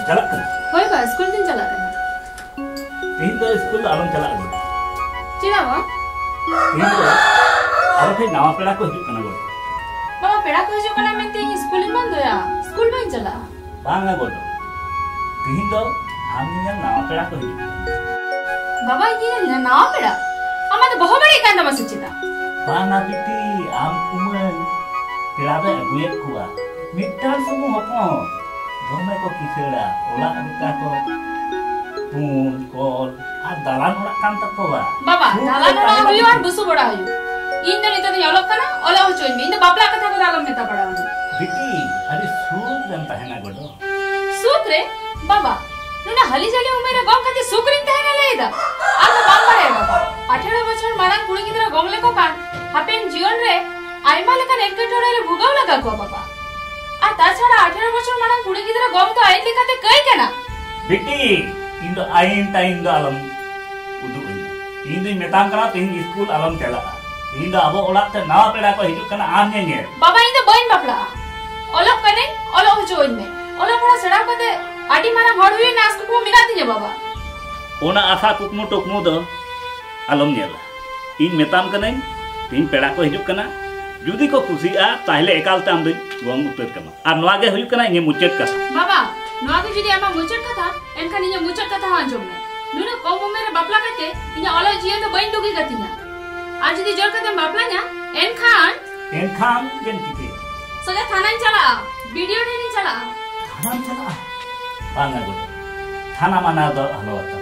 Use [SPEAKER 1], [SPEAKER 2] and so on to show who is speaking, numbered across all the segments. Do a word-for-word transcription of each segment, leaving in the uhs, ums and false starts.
[SPEAKER 1] चलक कना
[SPEAKER 2] होय बा स्कूल दिन चला कना
[SPEAKER 1] तीन तो स्कूल आलम चला गो
[SPEAKER 2] चिना बा
[SPEAKER 1] तीन तो अब फिर नवा पेड़ा को हिजु कना गो
[SPEAKER 2] बाबा पेड़ा को हिजु कना मेंते स्कूल बंद होया स्कूल बंद चला
[SPEAKER 1] बांगा गो तीन तो आमने नवा पेड़ा को हिजु
[SPEAKER 2] बाबा ये नवा पेड़ा हमारे बहुत बड़ी कांदा मसचिता
[SPEAKER 1] बांगा बिटी आम उमर पेड़ा दे अगुए कुआ मिटार सुमु हपो दोमे को किसेड़ा ओला अमिता को पुन कोल आ दालान ओरा कान तकोवा
[SPEAKER 2] बाबा दालान ओरा हुयो और बुसु बड़ा हुयो इन तो नितो यलोक कना ओला हो चोइन इन तो बापला कथा को दालम नेता पड़ा हुयो
[SPEAKER 1] बिटी अरे सूप जन तहना गोडो
[SPEAKER 2] सूप रे बाबा नुना हली जली उमेरे गम कति सुकरिन तहना लेदा आ तो बाम पड़े बाबा अठारह बछर मारांग कुड़ी गिदरा गम लेको कान हापेन जीवन रे आइमा लेकन एकटोरे रे भुगाव लगा को बाबा आ ताछाड़ा अठारह बछर मारांग कुड़ी गिदरा गम तो आइन लेकाते कई केना
[SPEAKER 1] बिटी इन दो आइन टाइम दो आलम उदु इन दो मेताम करा तीन स्कूल आलम चला इन दो अब ओला ते नवा पेड़ा को हिजु कना आम ने
[SPEAKER 2] बाबा इन दो बइन बापड़ा ओलक कने ओलो जोइन में ओलो पड़ा सड़ा कते आडी मारा हड़ हुई नास को मिना दिए बाबा
[SPEAKER 1] ओना आशा कुकमु टोकमु दो आलम नेला इन मेताम कने तीन पेड़ा को हिजु कना जुदी को खुशिया ताहले एकालते आम दो गम उतर कमा आ नवा गे हुई कना इने मुचेत का
[SPEAKER 2] बाबा नवा गे जुदी आमा मुचेत कथा एनखान इने मुचेत कथा आंजम ने नुना कम उमेरे बापला कते इने ओलो जिए तो बइन दुगी गतिना आज जुदी जोर कते बापला न्या एनखान
[SPEAKER 1] एनखान जेन किते
[SPEAKER 2] सगे थाना चला वीडियो टेनी चला
[SPEAKER 1] थाना चला बांगा गो थाना माना दो हलवता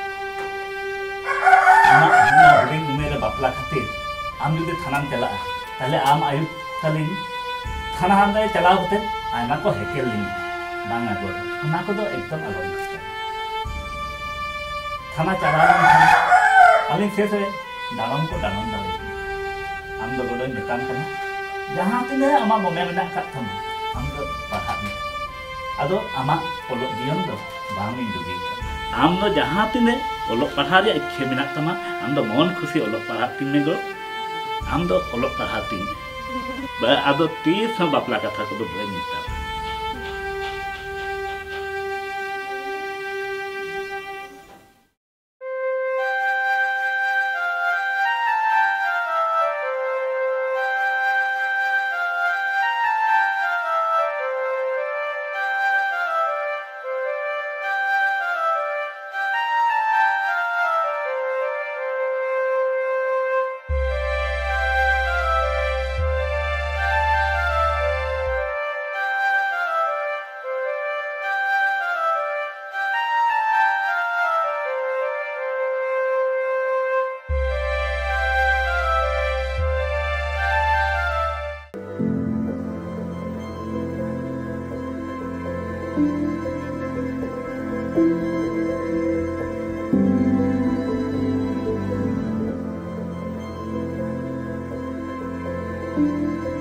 [SPEAKER 1] आमा आमा हुडिंग उमेरे बापला खातिर आम जुदी थाना चला ताले आम आयु तालिन थाना हम दे चलाव कते आयमा को हेकेल लिन बांगा गो ना को दो एकदम अलग थाना चला अलिन शेष रे दालम को दालम दाले आम दो गोडो निकाम कना जहां तिने आमा मोमे मेना का थम आम दो पढ़ा आदो आमा ओलो जीवन दो बामी दुगी आम दो जहां तिने ओलो पढ़ा रे इच्छा मेना तमा आम दो मन खुशी ओलो पढ़ा तिने गो आम दो ओलो पढ़ा तिने बा आदो तीस बापला कथा को दो बय मिता
[SPEAKER 3] Thank you.